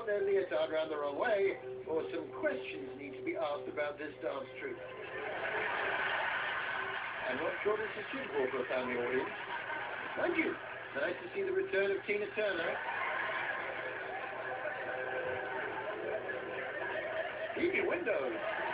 their leotard round the wrong way, or some questions need to be asked about this dance troupe. I'm not sure this is suitable for a family audience. Mind you, nice to see the return of Tina Turner. Keep your windows.